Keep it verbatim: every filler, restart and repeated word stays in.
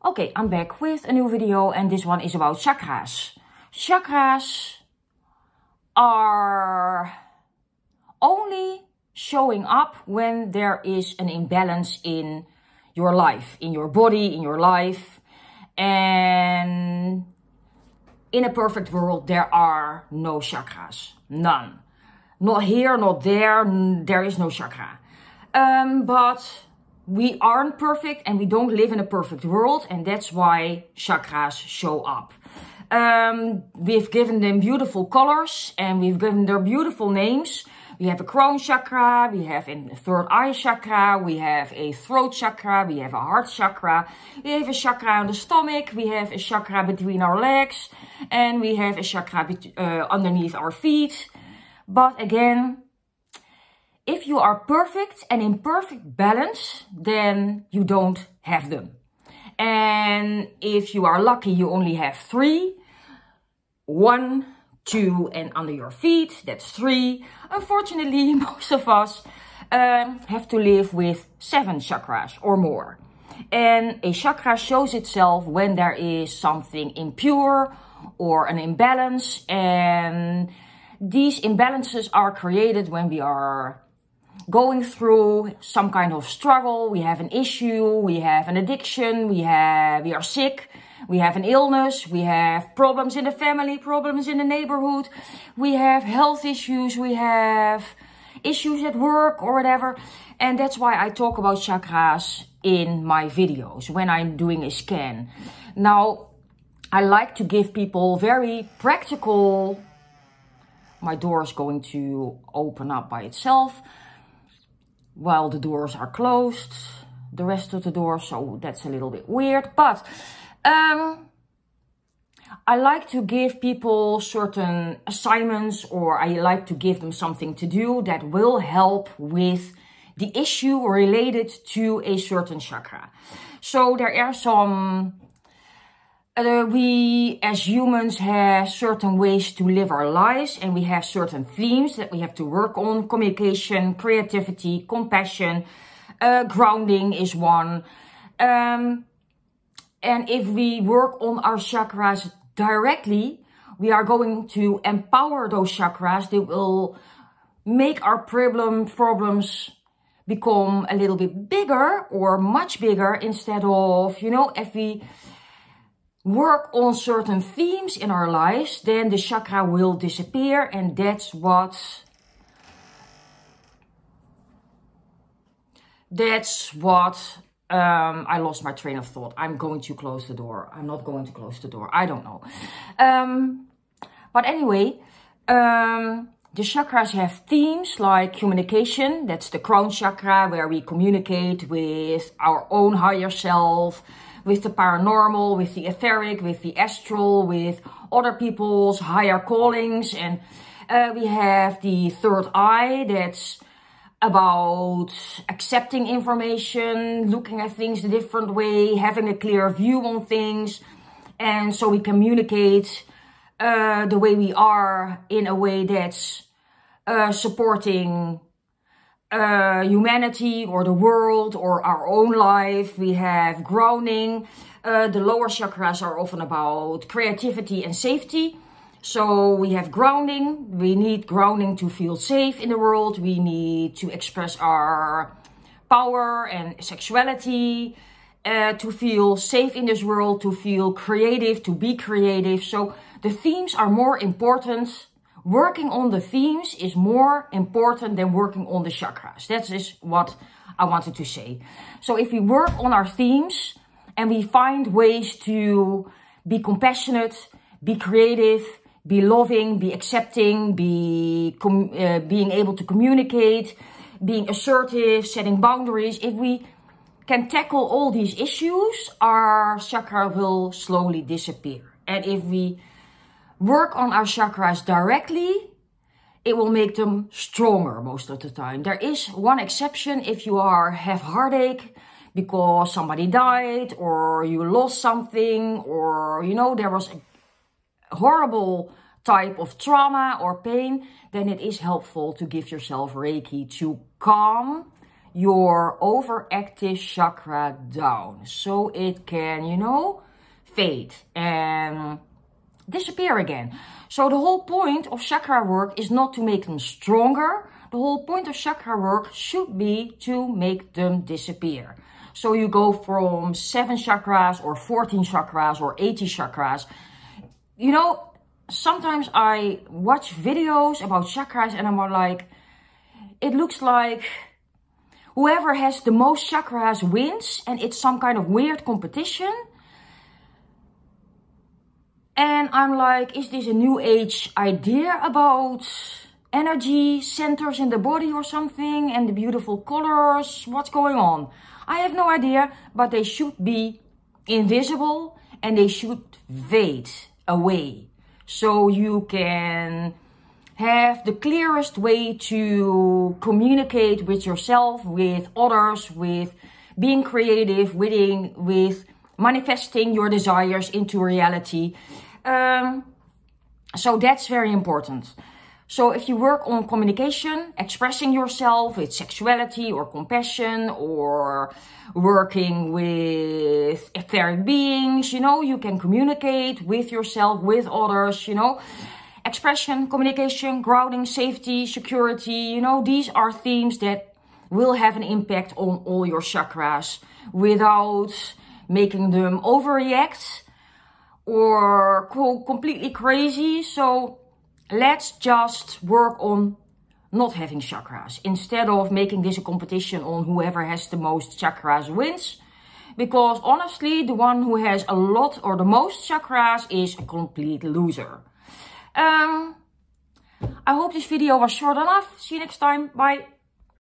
Okay, I'm back with a new video and this one is about chakras. Chakras are only showing up when there is an imbalance in your life, in your body, in your life. And in a perfect world, there are no chakras. None. Not here, not there. There is no chakra. Um, but we aren't perfect and we don't live in a perfect world. And that's why chakras show up. Um, we've given them beautiful colors and we've given them beautiful names. We have a crown chakra, we have a third eye chakra, we have a throat chakra, we have a heart chakra, we have a chakra on the stomach, we have a chakra between our legs, and we have a chakra uh, underneath our feet. But again, if you are perfect and in perfect balance, then you don't have them. And if you are lucky, you only have three. One, two, and under your feet, that's three. Unfortunately, most of us um, have to live with seven chakras or more. And a chakra shows itself when there is something impure or an imbalance. And these imbalances are created when we are going through some kind of struggle. We have an issue, we have an addiction, we have, we are sick. We have an illness, we have problems in the family, problems in the neighborhood, we have health issues, we have issues at work or whatever. And that's why I talk about chakras in my videos when I'm doing a scan. Now, I like to give people very practical... My door is going to open up by itself while the doors are closed, the rest of the doors, so that's a little bit weird. But Um, I like to give people certain assignments, or I like to give them something to do that will help with the issue related to a certain chakra. So there are some, uh, we as humans have certain ways to live our lives, and we have certain themes that we have to work on. Communication, creativity, compassion, uh, grounding is one. Um, And if we work on our chakras directly, we are going to empower those chakras. They will make our problem problems become a little bit bigger or much bigger, instead of, you know, if we work on certain themes in our lives, then the chakra will disappear. And that's what, that's what, Um, I lost my train of thought. I'm going to close the door. I'm not going to close the door. I don't know. Um, but anyway, um, the chakras have themes like communication. That's the crown chakra, where we communicate with our own higher self, with the paranormal, with the etheric, with the astral, with other people's higher callings. And uh, we have the third eye. That's about accepting information, looking at things a different way, having a clear view on things. And so we communicate uh, the way we are in a way that's uh, supporting uh, humanity or the world or our own life. We have grounding. Uh, the lower chakras are often about creativity and safety. So we have grounding. We need grounding to feel safe in the world. We need to express our power and sexuality, uh, to feel safe in this world, to feel creative, to be creative. So the themes are more important. Working on the themes is more important than working on the chakras. That is what I wanted to say. So if we work on our themes and we find ways to be compassionate, be creative, be loving, be accepting, be com uh, being able to communicate, being assertive, setting boundaries. If we can tackle all these issues, our chakra will slowly disappear. And if we work on our chakras directly, it will make them stronger most of the time. There is one exception: if you are have heartache because somebody died, or you lost something, or, you know, there was a horrible type of trauma or pain, then it is helpful to give yourself Reiki to calm your overactive chakra down. So it can, you know, fade and disappear again. So the whole point of chakra work is not to make them stronger. The whole point of chakra work should be to make them disappear. So you go from seven chakras or fourteen chakras or eighty chakras. You know, sometimes I watch videos about chakras and I'm like, it looks like whoever has the most chakras wins, and it's some kind of weird competition. And I'm like, is this a new age idea about energy centers in the body or something, and the beautiful colors? What's going on? I have no idea, but they should be invisible and they should fade away. So you can have the clearest way to communicate with yourself, with others, with being creative, with, with manifesting your desires into reality. Um, so that's very important. So if you work on communication, expressing yourself with sexuality or compassion, or working with etheric beings, you know, you can communicate with yourself, with others, you know. Expression, communication, grounding, safety, security, you know, these are themes that will have an impact on all your chakras without making them overreact or go completely crazy. So let's just work on not having chakras instead of making this a competition on whoever has the most chakras wins. Because honestly, the one who has a lot or the most chakras is a complete loser. Um, I hope this video was short enough. See you next time. Bye.